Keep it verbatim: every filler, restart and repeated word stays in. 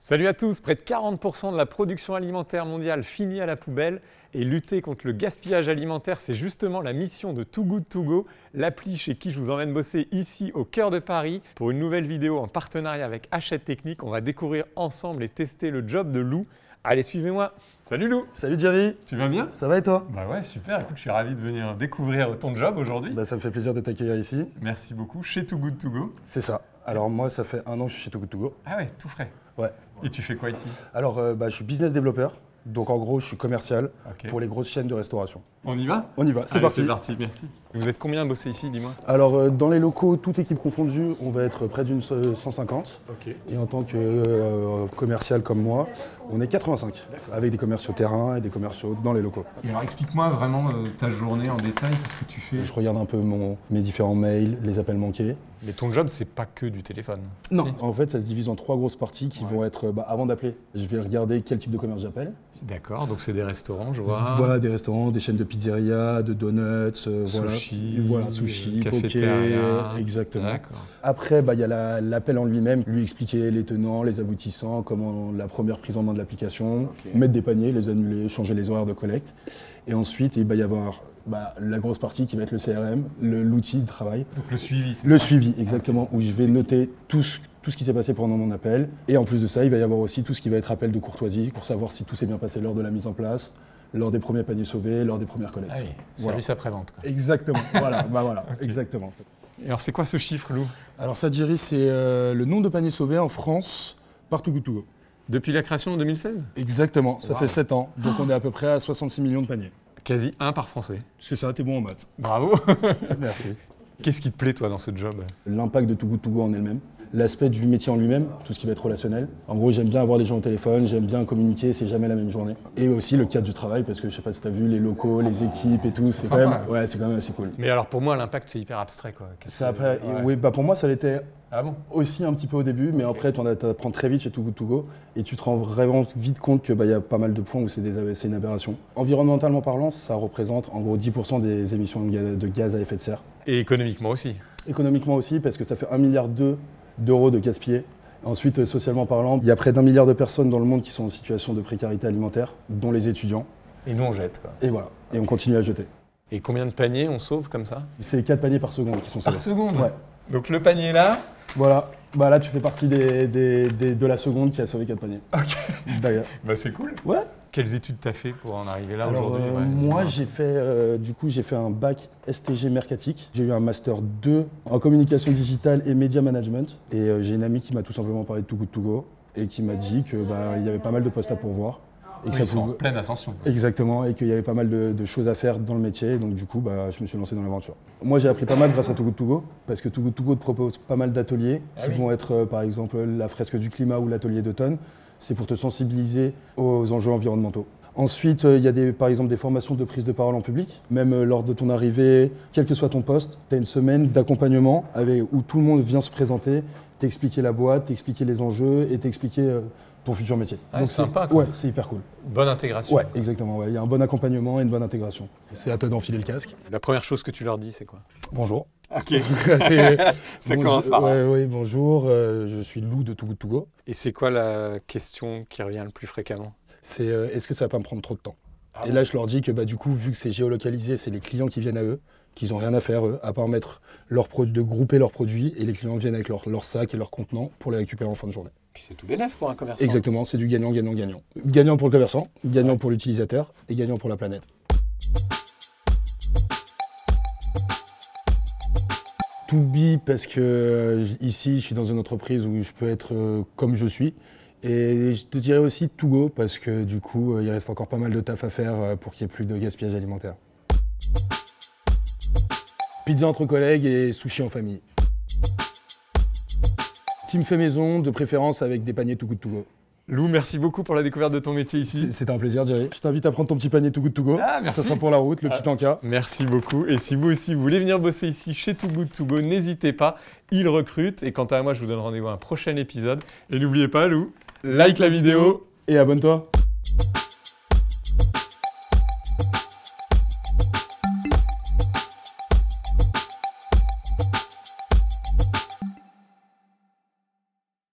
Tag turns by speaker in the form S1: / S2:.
S1: Salut à tous, près de quarante pour cent de la production alimentaire mondiale finit à la poubelle et lutter contre le gaspillage alimentaire, c'est justement la mission de Too Good To Go, l'appli chez qui je vous emmène bosser ici au cœur de Paris. Pour une nouvelle vidéo en partenariat avec Hachette Technique, on va découvrir ensemble et tester le job de Lou. Allez, suivez-moi. Salut Lou.
S2: Salut Jerry.
S1: Tu vas bien?
S2: Ça va et toi?
S1: Bah ouais, super. Écoute, je suis ravi de venir découvrir ton job aujourd'hui.
S2: Bah ça me fait plaisir de t'accueillir ici.
S1: Merci beaucoup. Chez Too Good To Go.
S2: C'est ça. Alors moi, ça fait un an que je suis chez Too Good To Go.
S1: Ah ouais, tout frais.
S2: Ouais.
S1: Et tu fais quoi ici?
S2: Alors, euh, bah, je suis business développeur. Donc en gros, je suis commercial
S1: okay.
S2: pour les grosses chaînes de restauration.
S1: On y va?
S2: On y va, c'est parti.
S1: C'est parti, merci. Vous êtes combien à bosser ici, dis-moi?
S2: Alors euh, dans les locaux, toute équipe confondue, on va être près d'une cent cinquante.
S1: Okay.
S2: Et en tant que euh, commercial comme moi, on est quatre-vingt-cinq. Avec des commerciaux terrain et des commerciaux dans les locaux.
S1: Et alors explique-moi vraiment euh, ta journée en détail, qu'est-ce que tu fais?
S2: Je regarde un peu mon, mes différents mails, les appels manqués.
S1: Mais ton job, c'est pas que du téléphone.
S2: Non,
S1: si.
S2: En fait, ça se divise en trois grosses parties qui ouais. vont être, bah, avant d'appeler, je vais regarder quel type de commerce j'appelle.
S1: D'accord, donc c'est des restaurants, je vois.
S2: Voilà, des restaurants, des chaînes de pizzeria, de donuts, euh,
S1: sushi,
S2: voilà, voilà, sushi, poké, exactement. Après, bah, y a l'appel la, en lui-même, lui expliquer les tenants, les aboutissants, comment la première prise en main de l'application, okay. mettre des paniers, les annuler, changer les horaires de collecte. Et ensuite, il va y avoir bah, la grosse partie qui va être le C R M, l'outil de travail.
S1: Donc le suivi, c'est ça?
S2: Le suivi, exactement, okay. Où je vais noter tout ce, tout ce qui s'est passé pendant mon appel. Et en plus de ça, il va y avoir aussi tout ce qui va être appel de courtoisie pour savoir si tout s'est bien passé lors de la mise en place, lors des premiers paniers sauvés, lors des premières collectes.
S1: Ah oui,
S2: voilà.
S1: Service après-vente.
S2: Exactement, voilà, bah voilà, okay. exactement.
S1: Et alors c'est quoi ce chiffre, Lou?
S2: Alors ça, Jerry, c'est euh, le nombre de paniers sauvés en France par Too Good To Go.
S1: Depuis la création en deux mille seize?
S2: Exactement, ça wow. fait sept ans, donc on est à peu près à soixante-six millions de paniers.
S1: Quasi un par Français.
S2: C'est ça, t'es bon en maths.
S1: Bravo.
S2: Merci.
S1: Qu'est-ce qui te plaît, toi, dans ce job?
S2: L'impact de Too Good To Go en elle-même. L'aspect du métier en lui-même, tout ce qui va être relationnel. En gros, j'aime bien avoir des gens au téléphone, j'aime bien communiquer, c'est jamais la même journée. Et aussi le cadre du travail, parce que je sais pas si tu as vu, les locaux, les équipes et tout, c'est quand même, ouais, c'est quand même assez cool.
S1: Mais alors pour moi, l'impact, c'est hyper abstrait, quoi.
S2: C'est après, ouais. Oui, bah pour moi, ça l'était
S1: ah bon
S2: aussi un petit peu au début, mais okay. après, tu apprends très vite chez Too Good To Go et tu te rends vraiment vite compte qu'il bah, y a pas mal de points où c'est une aberration. Environnementalement parlant, ça représente en gros dix pour cent des émissions de gaz à effet de serre.
S1: Et économiquement aussi?
S2: Économiquement aussi, parce que ça fait un virgule deux milliard d'euros de gaspillés. Ensuite, socialement parlant, il y a près d'un milliard de personnes dans le monde qui sont en situation de précarité alimentaire, dont les étudiants.
S1: Et nous, on jette, quoi.
S2: Et voilà, et on continue à jeter.
S1: Et combien de paniers on sauve comme ça?
S2: C'est quatre paniers par seconde qui sont sauvés.
S1: Par seconde?
S2: Ouais.
S1: Donc le panier là?
S2: Voilà. Bah là, tu fais partie des, des, des, de la seconde qui a sauvé quatre paniers.
S1: Ok.
S2: D'ailleurs.
S1: Bah c'est cool.
S2: Ouais.
S1: Quelles études t'as fait pour en arriver là aujourd'hui?
S2: euh,
S1: ouais,
S2: Moi, j'ai fait, euh, du coup, j'ai fait un bac S T G mercatique. J'ai eu un master deux en communication digitale et média management. Et euh, j'ai une amie qui m'a tout simplement parlé de Too Good To Go et qui m'a dit que bah, il y avait pas mal de postes à pourvoir.
S1: Et que oui, ça pouvait... en pleine ascension.
S2: Exactement, et qu'il y avait pas mal de, de choses à faire dans le métier, donc du coup, bah, je me suis lancé dans l'aventure. Moi, j'ai appris pas mal grâce à Too Good To Go, parce que Too Good To Go te propose pas mal d'ateliers, ah qui oui. vont être, euh, par exemple, la fresque du climat ou l'atelier d'automne. C'est pour te sensibiliser aux enjeux environnementaux. Ensuite, il y a des, par exemple des formations de prise de parole en public. Même euh, lors de ton arrivée, quel que soit ton poste, tu as une semaine d'accompagnement où tout le monde vient se présenter, t'expliquer la boîte, t'expliquer les enjeux et t'expliquer euh, ton futur métier.
S1: Ah, c'est sympa, quoi.
S2: Ouais, c'est hyper cool.
S1: Bonne intégration.
S2: Ouais, exactement. Ouais. Il y a un bon accompagnement et une bonne intégration. C'est à toi d'enfiler le casque.
S1: La première chose que tu leur dis, c'est quoi?
S2: Bonjour.
S1: Ok. Ça
S2: bon,
S1: commence par
S2: ouais, ouais, bonjour, euh, je suis Lou de Too Good To Go.
S1: Et c'est quoi la question qui revient le plus fréquemment?
S2: C'est euh, est-ce que ça va pas me prendre trop de temps? Ah et
S1: bon
S2: là, je leur dis que bah, du coup, vu que c'est géolocalisé, c'est les clients qui viennent à eux, qu'ils n'ont rien à faire, eux, à part mettre leurs produits, de grouper leurs produits, et les clients viennent avec leur, leur sac et leur contenant pour les récupérer en fin de journée.
S1: Puis c'est tout bénef pour un commerçant.
S2: Exactement, c'est du gagnant, gagnant, gagnant. Gagnant pour le commerçant, gagnant ouais. pour l'utilisateur et gagnant pour la planète. To be parce que euh, ici, je suis dans une entreprise où je peux être euh, comme je suis. Et je te dirais aussi to go parce que du coup, euh, il reste encore pas mal de taf à faire euh, pour qu'il n'y ait plus de gaspillage alimentaire. Pizza entre collègues et sushi en famille. Team fait maison, de préférence avec des paniers Too Good To Go.
S1: Lou, merci beaucoup pour la découverte de ton métier ici.
S2: C'était un plaisir, Jerry. Je t'invite à prendre ton petit panier Too Good To Go.
S1: Ah, merci.
S2: Ça sera pour la route, le ah, petit encas.
S1: Merci beaucoup. Et si vous aussi vous voulez venir bosser ici chez Too Good To Go, n'hésitez pas, ils recrutent. Et quant à moi, je vous donne rendez-vous à un prochain épisode. Et n'oubliez pas, Lou, like la vidéo
S2: et abonne-toi.